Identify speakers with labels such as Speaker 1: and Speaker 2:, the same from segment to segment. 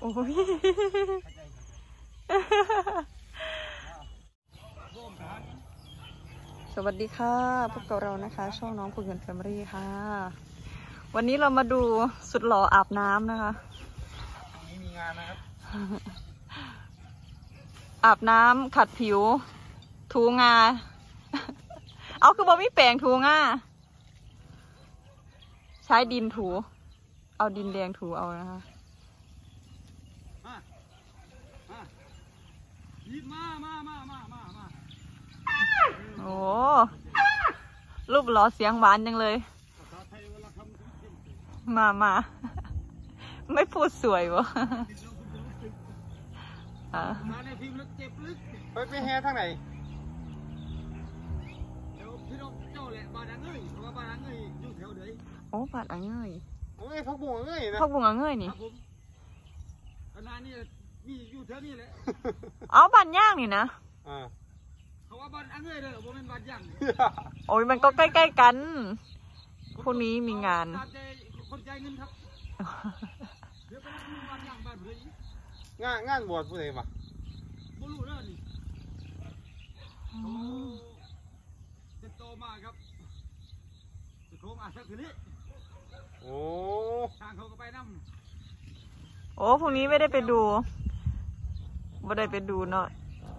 Speaker 1: โอ้ยสวัสดีค่ะพบกับเรานะคะช่องน้องภูเก็ตแฟมิลี่ค่ะวันนี้เรามาดูสุดหล่ออาบน้ำนะคะ
Speaker 2: นี่มีงานนะครับ
Speaker 1: อาบน้ำขัดผิวถูงาเอาคือบอกมีแปรงถูงาใช้ดินถูเอาดินแดงถูเอานะคะโอ้รูปหล่อเสียงหวานจังเลยมาไม่พูดสวยวะ
Speaker 2: มาในพิมพ์ลึกเจ็บลึกไปแห่ทางไหนเดี๋ยวพี่น้องเจ้าแหละบาดังเอ้ยเพราะว่าบาดังเอ้ยอยู่แถวไหน
Speaker 1: โอ้บาดอังเงย
Speaker 2: โอ้ยพักบุ้งเอ้ยนะ
Speaker 1: พักบุ้งอังเงยนี่
Speaker 2: ขนาดนี้มีอยู่แถวนี้แหละ
Speaker 1: เอาบ้านย่างนี่นะ
Speaker 2: เขาว่าบ้านอังเอ้ยเลยโมเป็นบ้านย่าง
Speaker 1: โอ้ยมันก็ใกล้ๆกันพรุ่งนี้มีงาน
Speaker 2: คนใจเงินครับเดี๋ยวไปบ้านย่างบ้านเพื่อนงานบวชผู้ใดมาบุรุษเลยนี่จะโตมากครับจะโค้งอาชักคืนนี้โอ้ทางเขาก็ไปน้
Speaker 1: ำโอ้พรุ่งนี้ไม่ได้ไปดูไม่ได้ไปดูเนาะ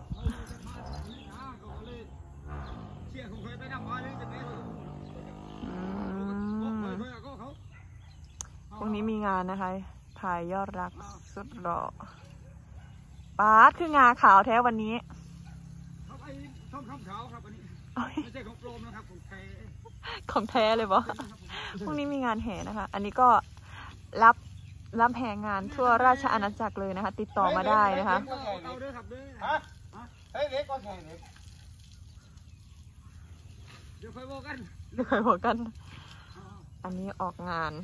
Speaker 1: พรุ่งนี้มีงานนะคะถ่ายยอดรักสุดหล่อป๊าดคืองาขาวแท้วันนี้
Speaker 2: ครับไอ้ทองคำขาวครับอันนี้ไม่ใช่ของปลอมนะครับของแท้
Speaker 1: ของแท้เลยบอพรุ่งนี้มีงานแห่นะคะอันนี้ก็รับแห่งานทั่วราชอาณาจักรเลยนะคะติดต่อมาได้นะคะ
Speaker 2: เอาเด้อครับเด้อเฮ้ยเล็กก็แข่งเล็กเดี๋ยวค่อยบอก
Speaker 1: กันอันนี้ออกงาน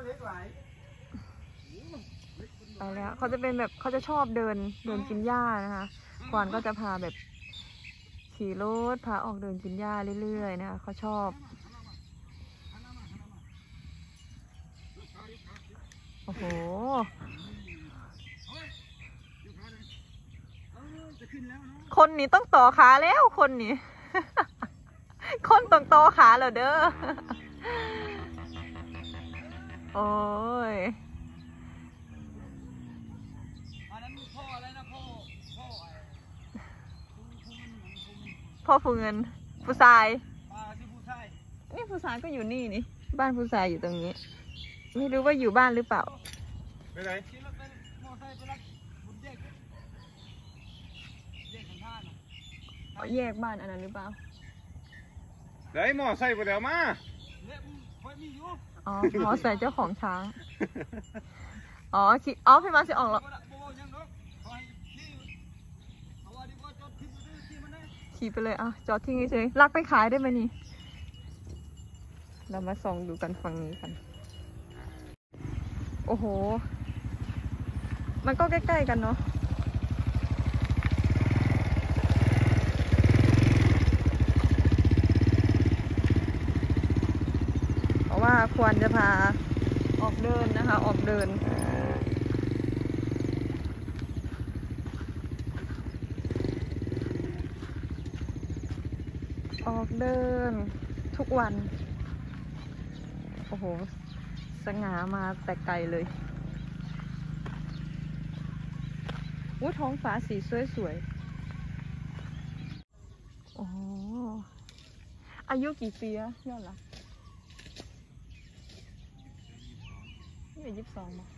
Speaker 1: ไปแล้วเขาจะเป็นแบบเขาจะชอบเดินกินหญ้านะคะก่อนก็จะพาแบบขี่รถพาออกเดินกินหญ้าเรื่อยๆนะคะเขาชอบโอ้โหคนนี้ต้องต่อขาแล้วคนนี้ คนต้องต่อขาแล้วเด้อโอ้ยพ่อผู้เงินผู้ชายนี่ผู้ชายก็อยู่นี่บ้านผู้ชายอยู่ตรงนี้ไม่รู้ว่าอยู่บ้านหรือเปล่า
Speaker 2: ไปไหน
Speaker 1: แยกบ้านอันนั้นหรือเปล่า
Speaker 2: เดี๋ยวหมอใส่ไปเดี๋ยวมา
Speaker 1: อ๋อหมอใส่เจ้าของช้างอ๋อพี่มาสิออกแล้วขี่ไปเลยจอดทิ้งเฉยลักไปขายได้ไหมนี่เรามาส่องดูกันฝั่งนี้กันโอ้โหมันก็ใกล้ๆกันเนาะเพราะว่าควรจะพาออกเดินนะคะออกเดินทุกวันโอ้โหสง่ามาแต่ไกลเลยท้องฟ้าสีสวยๆโอ้อายุกี่ปีอะยอดละนี่อายุ22มั้ง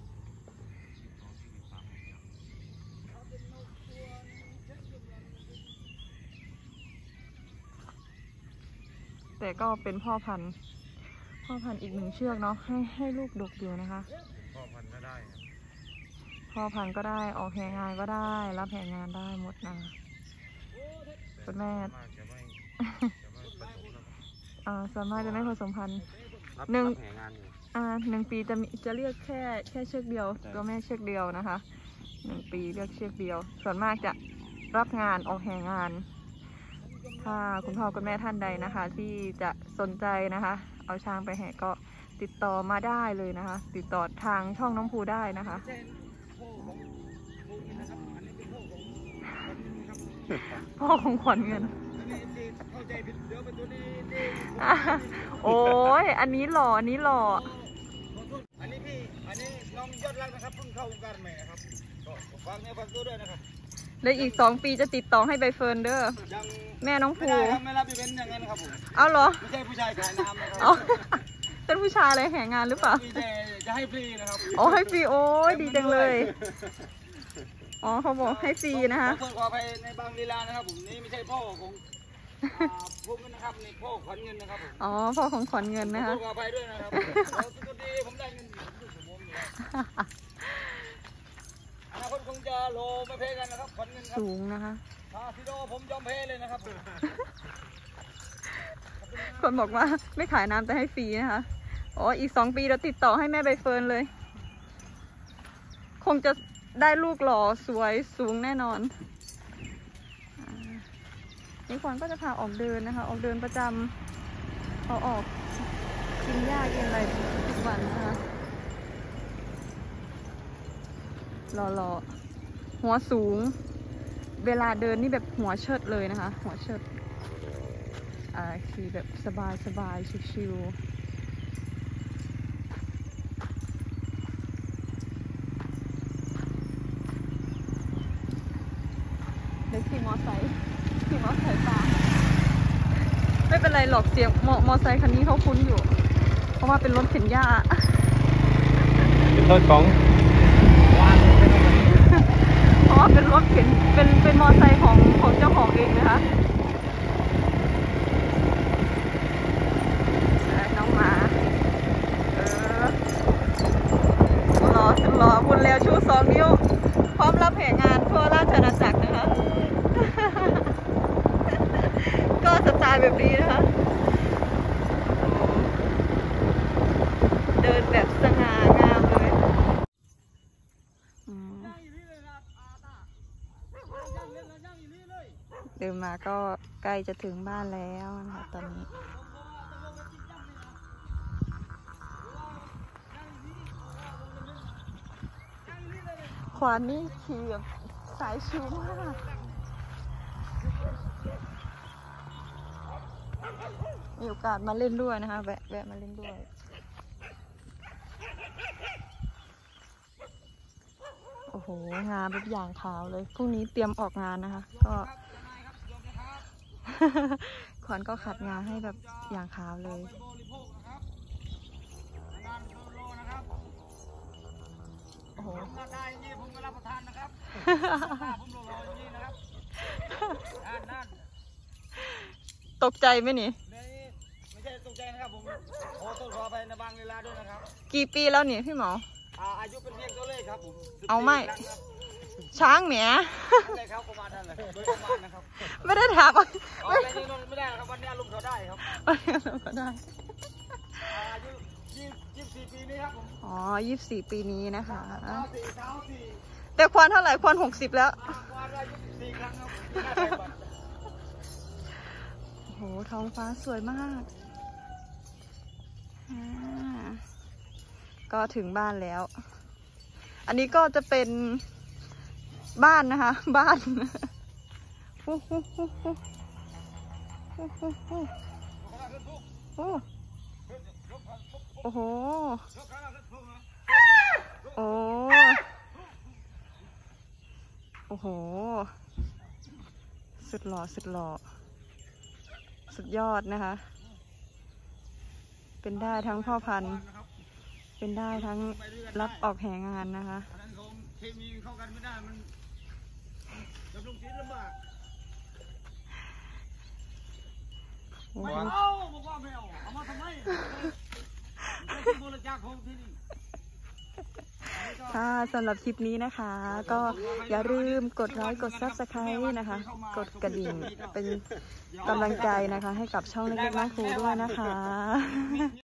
Speaker 1: แต่ก็เป็นพ่อพันธุ์อีก1เชือกเนาะให้ลูกดกอยู่นะคะ
Speaker 2: พ่อพันธุ์ก็ได้
Speaker 1: ออกแห่งานก็ได้รับแห่งานได้หมดนะคุณแม่ส่วนมากจะไม่ผสมพันธุ์1 ปีจะเลือกแค่เชือกเดียวตัวแม่เชือกเดียวนะคะ1 ปีเลือกเชือกเดียวส่วนมากจะรับงานออกแห่งานถ้าคุณพ่อคุณแม่ท่านใดนะคะที่จะสนใจนะคะเอาช้างไปแห่ก็ติดต่อมาได้เลยนะคะติดต่อทางช่องน้องภูได้นะคะพ่อของขวัญเงิน
Speaker 2: เข้าใจผิดเดี๋ยวเป็นตัวนี้
Speaker 1: อ่ะโอ้ยอันนี้หล่ออันนี้หล่อ
Speaker 2: อันนี้น้องยอดรักนะครับเพิ่งเข้าวงการใหม่นะครับก็ฝากเนื้อฝากตัวด้วยนะครับ
Speaker 1: แล้วอีก2 ปีจะติดต่อให้ใบเฟิร์นเด้อ
Speaker 2: ยัง
Speaker 1: แม่น้อง
Speaker 2: ไม่
Speaker 1: ภู
Speaker 2: ได้ครับไม่รับอีเวนต์อย่างนั้นครับผม
Speaker 1: เอาเหรอ
Speaker 2: ไม่ใช่ผู้ชายขายน้ำนะครั
Speaker 1: เอาเป็นผู้ชายเลยแห่งานหรือเปล่า
Speaker 2: มีแต่จะให้ฟรีนะครับ
Speaker 1: อ๋อให้ฟรีโอ้ยดีจังเลย อ๋อเขาบอกให้ฟรีนะคะ
Speaker 2: ขอไปในบางลีลานะครับผมนี่ไม่ใช่พ่อของพวกนะครับนี่พ่อขวัญเงินนะครับผม
Speaker 1: อ๋อพ่อของขวัญเงินนะคะ
Speaker 2: ขอไปด้วยนะครับสุดดีผมได้เงินอยู่ผมอยู่อนาคตคงจะโลไม่แพ้กันนะครับขวัญเงินครับ
Speaker 1: สูงนะคะ
Speaker 2: ซิโดผมยอมแพ้เลยนะครับ
Speaker 1: คนบอกว่าไม่ขายน้ำแต่ให้ฟรีนะคะ อ๋ออีก2 ปีเราติดต่อให้แม่ใบเฟิร์นเลย คงจะได้ลูกหล่อสวยสูงแน่นอนนี่ขวัญก็จะพาออกเดินนะคะ ออกเดินประจำเขาออกกินหญ้ากินอะไรทุกวันนะคะหล่อๆหัวสูง เวลาเดินนี่แบบหัวเชิดเลยนะคะ หัวเชิดขี่แบบสบายชิวๆเด็กขี่มอไซค์ตามไม่เป็นไรหรอกเสียงมอไซค์คันนี้เขาคุ้นอยู่ เพราะว่าเป็นรถเข็นหญ้า
Speaker 2: เป็นรถของวาน
Speaker 1: เพราะว่าเป็นรถเข็นเป็นมอไซค์ของเจ้าของเองนะคะน้องหมารอบุญแล้วชู2 นิ้ว พร้อมรับแห่งานทั่วราชอาณาจักรนะคะ ก็สไตล์แบบนี้นะคะเดินแบบสง่างามเลยเดินมาก็ใกล้จะถึงบ้านแล้วนะคะตอนนี้ขวานนี่ขี่แบบสายชิวมากมีโอกาสมาเล่นด้วยนะคะแวะมาเล่นด้วยโอ้โหงานแบบอย่างขาวเลยพรุ่งนี้เตรียมออกงานนะคะก็ ขวัญก็ขัดงานให้แบบอย่างขาวเลยโอ้โห
Speaker 2: ได้อย่างนี้ผมก็รับประทานนะครับผมรออย่างนี้นะครับนั่น
Speaker 1: ตกใจไหมนี่
Speaker 2: ไม่ใช่ตกใจนะครับผมขอไปในบางเวลาด้วยนะครับ
Speaker 1: กี่ปีแล้วนี่พี่หมอ
Speaker 2: อายุเป็นเพียงตัวเลขครับผม
Speaker 1: เอาไม่ช้างแหม
Speaker 2: อะไรครับประมาณนั้นเลยโดยประมาณนะครับ
Speaker 1: ไม่ได้ถาม
Speaker 2: ไม่ได้ครับวันนี้ลุงเขาได้ครับ
Speaker 1: ก็ได้
Speaker 2: อายุ24 ปีนี้ครับผม
Speaker 1: อ๋อ24 ปีนี้นะคะ
Speaker 2: 4
Speaker 1: แต่ควานเท่าไหร่ควาน60แล้ว
Speaker 2: วันละ24 ครั้งครับ
Speaker 1: โอ้โหท้องฟ้าสวยมากก็ถึงบ้านแล้ว อันนี้ก็จะเป็นบ้านนะคะ บ้านโอ้โหโอ้โหโอ้โหสุดหล่อสุดยอดนะคะ เป็นได้ทั้งพ่อพันธุ์เป็นได้ทั้งรับออกแห่งานนะคะ
Speaker 2: เคมีเข้ากันไม่ได้มันจะลงชีวิตลำบากไม่เอาบอกว่าไม่เอาเอามาทำไมไม่ใช่บริจาคของที่นี่
Speaker 1: ค่ะสำหรับคลิปนี้นะคะ ก็อย่าลืมกดไลค์กด Subscribe นะคะ กดกระดิ่งเป็นกำลังใจนะคะให้กับช่องเล็กๆน้องครูด้วยนะคะ